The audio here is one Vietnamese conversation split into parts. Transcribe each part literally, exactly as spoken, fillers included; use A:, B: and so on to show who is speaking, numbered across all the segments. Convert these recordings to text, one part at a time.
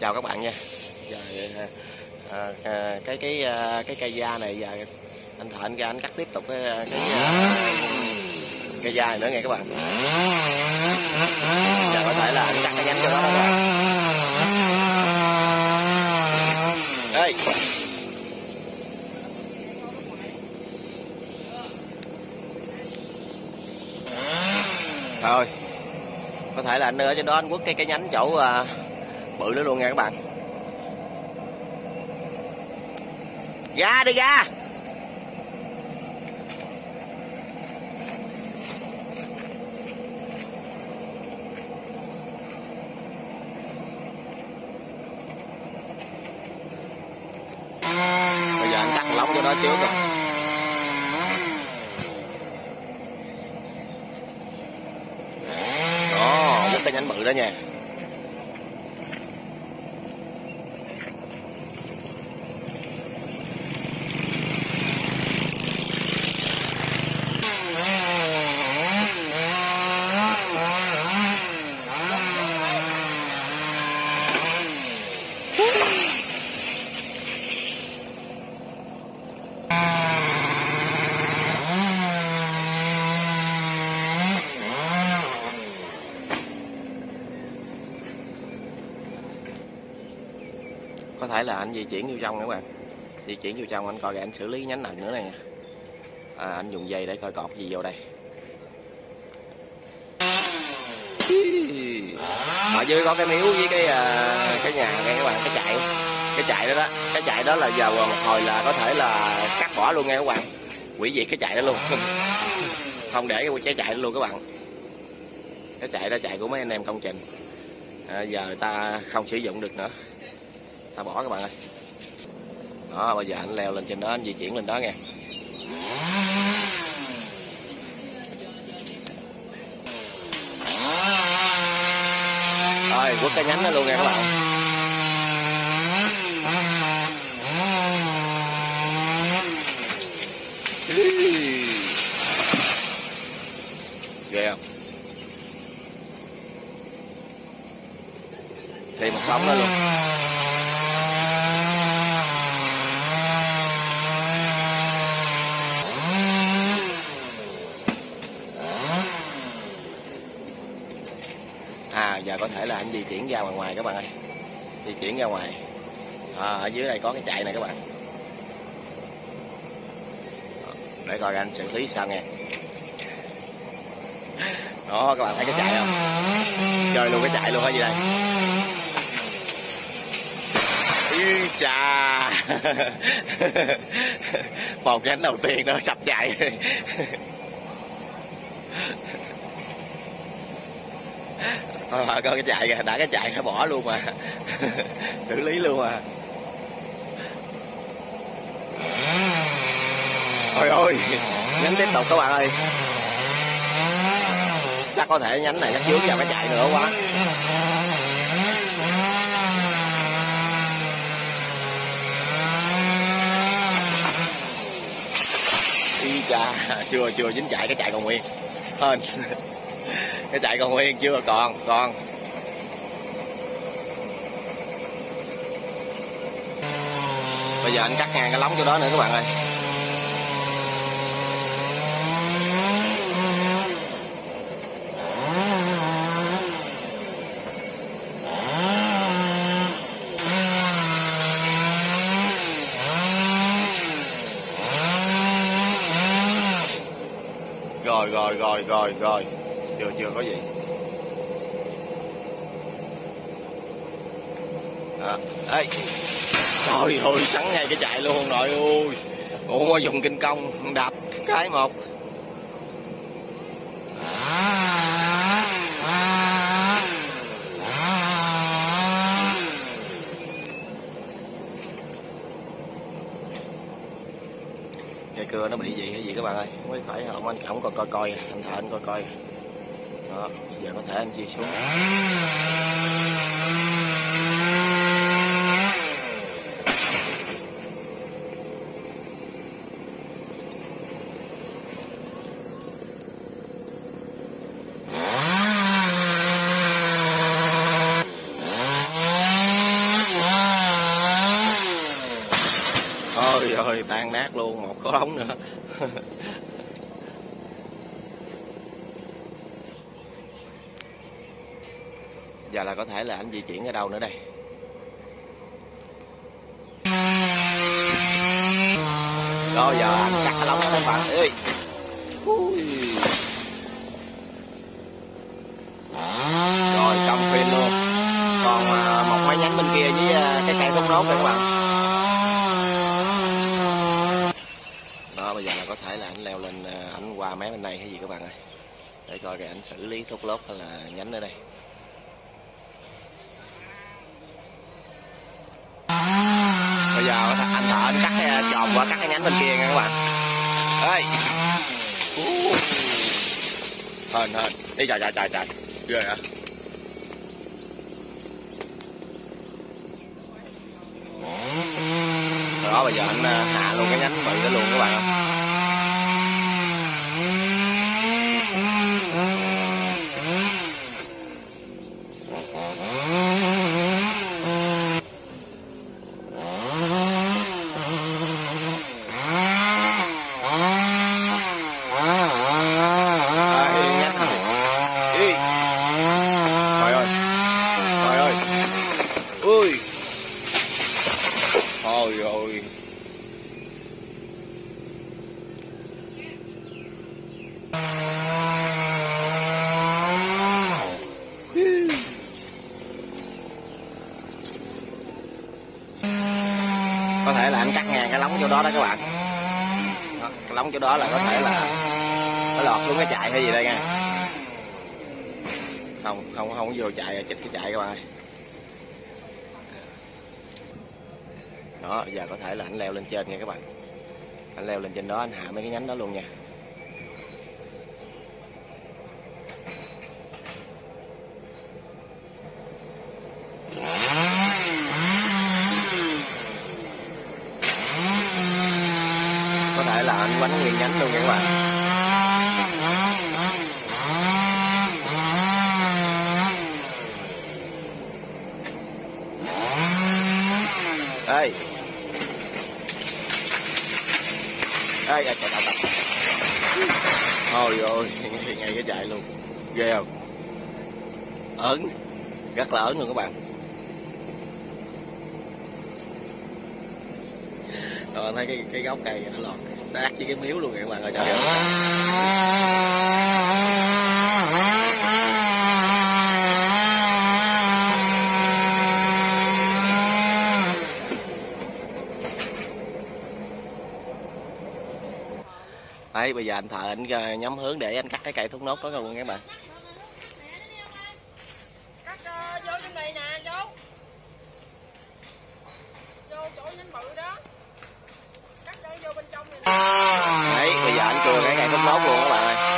A: chào các bạn nha. Giờ à, à, cái cái à, cái cây da này giờ anh Thợ anh ra anh cắt tiếp tục cái cái cây da này nữa nghe các bạn. Giờ có thể là anh cắt cái nhánh cho nó đó các bạn. Ê. Rồi. Có thể là anh ở trên đó anh quất cái cái nhánh chỗ à, bự nữa luôn nha các bạn. Ra đi ra. Bây giờ anh cắt lóng cho nó trước rồi. Đó, quất cái nhánh bự đó nha. Có thể là anh di chuyển vô trong các bạn, di chuyển vô trong anh coi kìa, anh xử lý nhánh nào nữa này. À, anh dùng dây để coi cọt gì vô đây. Ở dưới có cái miếu với cái cái nhà nghe các bạn, cái chạy cái chạy đó đó cái chạy đó là giờ một hồi là có thể là cắt bỏ luôn nghe các bạn, hủy diệt cái chạy đó luôn. Không để cái chạy đó luôn các bạn. Cái chạy đó chạy của mấy anh em công trình, à, giờ người ta không sử dụng được nữa, ta bỏ các bạn ơi. Đó, bây giờ anh leo lên trên đó, anh di chuyển lên đó nha. Rồi quất cái nhánh đó luôn nha các bạn. Ghê không? Thêm một bóng nữa luôn. À, giờ có thể là anh di chuyển ra ngoài ngoài các bạn ơi, di chuyển ra ngoài. À, ở dưới đây có cái chạy này các bạn, để coi anh xử lý sao nghe. Đó các bạn thấy cái chạy không, chơi luôn cái chạy luôn ở dưới đây. Ý chà. Một nhánh đầu tiên nó sập chạy. Thôi coi cái chạy kìa, đã cái chạy nó bỏ luôn mà. Xử lý luôn mà. Ôi ôi, nhánh tiếp tục các bạn ơi. Chắc có thể nhánh này chắc dướng vào cái chạy nữa quá. Ý cha, chưa chưa dính chạy, cái chạy còn nguyên. Hên. Cái chạy còn nguyên chưa, còn còn. Bây giờ anh cắt ngang cái lóng chỗ đó nữa các bạn ơi. Rồi rồi rồi rồi rồi. Chưa chưa có gì. À, ê. Trời ơi, sắn ngay cái chạy luôn rồi ơi. Ủa dùng kinh công đạp cái một. Cây cưa nó bị gì hay gì các bạn ơi, mới phải không anh không coi coi coi anh Thợ anh coi coi. Đó, giờ có thể anh chia xuống. luôn, một có ống nữa. Giờ là có thể là anh di chuyển ở đâu nữa đây. Đó giờ anh cắt cái lóng đó các bạn ơi. Rồi xong phim luôn. Còn một mấy nhánh bên kia với cái cây thốt nốt này các bạn. Đó bây giờ là có thể là anh leo lên, anh qua mé bên này hay gì các bạn ơi, để coi cái anh xử lý thốt lốt hay là nhánh ở đây. Bây giờ anh thợ anh cắt cái tròn qua cắt cái nhánh bên kia nha các bạn. Ê. Hên hên. Đi trời trời trời trời. Ghê hả? Đó bây giờ anh hạ luôn cái nhánh bự đó luôn các bạn ơi. Ui. Ôi ôi. Có thể là anh cắt ngang cái lóng chỗ đó đó các bạn. Đó, cái lóng chỗ đó là có thể là nó lọt xuống cái chạy hay gì đây nha. Không, không không có vô chạy, chích cái chạy các bạn ơi. Đó, giờ có thể là anh leo lên trên nha các bạn. Anh leo lên trên đó anh hạ mấy cái nhánh đó luôn nha. Có thể là anh quánh nguyên nhánh luôn nha các bạn. Ê. Ê, trời trời trời. Ôi ôi, ngay cái chạy luôn. Ghê không? Ớn. Rất là ớn luôn các bạn. Rồi thấy cái cái gốc cây nó lọt sát với cái miếu luôn các bạn ơi, trời ơi. Đấy, bây giờ anh thợ anh nhắm hướng để anh cắt cái cây thốt nốt đó luôn các bạn.
B: Cắt uh, vô trong này nè chú. Vô chỗ nhánh bự đó. Cắt đây vô bên trong này nè.
A: Đấy, bây giờ anh cưa cái cây thốt nốt luôn các bạn ơi.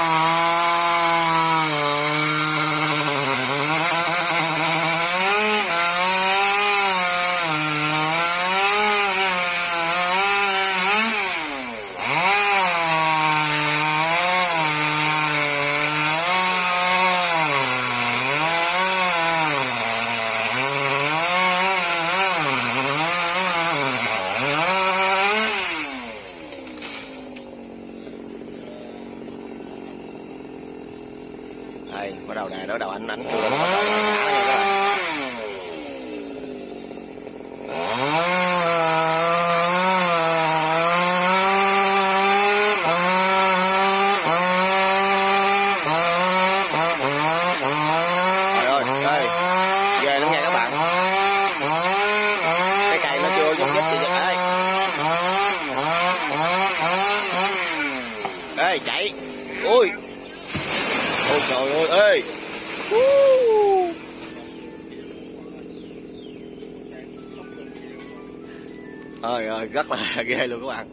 A: Đây, bắt đầu nè, đó đầu anh anh cưa nó bắt đầu thả ra các bạn. Trời ơi, đây, ghê lắm nha các bạn. Cái cây nó chưa nhúc nhích gì vậy đây. Ê, chạy. Ui. Ôi trời ơi, ê. Ôi ơi, rất là ghê luôn các bạn.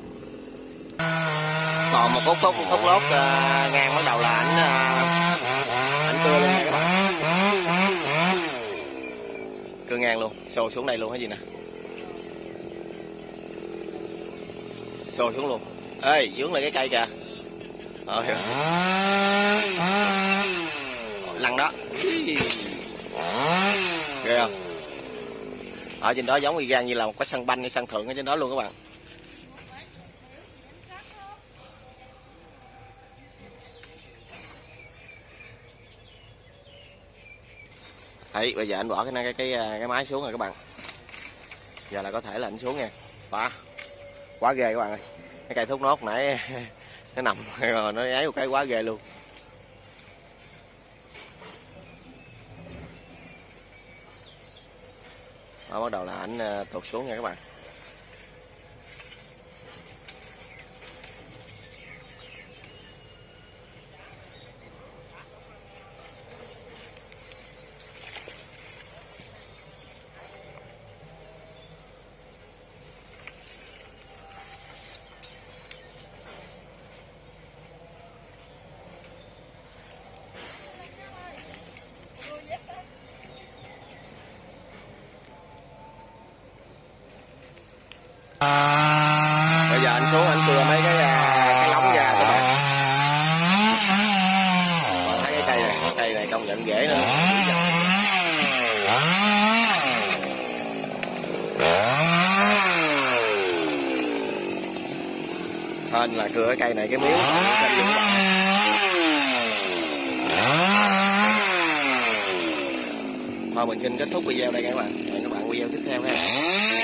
A: Còn một khúc khúc khúc lốt uh, ngang bắt đầu là ảnh uh, ảnh cưa luôn nha các bạn. Cưa ngang luôn, xô xuống đây luôn hay gì nè. Xô xuống luôn. Ê, vướng lại cái cây kìa. Ôi ơi. Lăn đó. Ghê không? Ở trên đó giống y gan như là một cái sân banh hay sân thượng ở trên đó luôn các bạn. Đấy, bây giờ anh bỏ cái cái cái cái máy xuống rồi các bạn. Giờ là có thể là anh xuống nha. Quá quá ghê các bạn ơi. Cái cây thốt nốt nãy nó nằm rồi nó ấy một cái quá ghê luôn. Đó, bắt đầu là ảnh tuột xuống nha các bạn. Bây giờ anh xuống anh cưa mấy cái cái lóng ra các bạn. Thấy cái cây này, cái cây này công nhận dễ nữa. Hên là cưa cái cây này cái miếu. Thôi mình xin kết thúc video đây các bạn. Hẹn các bạn video tiếp theo ha.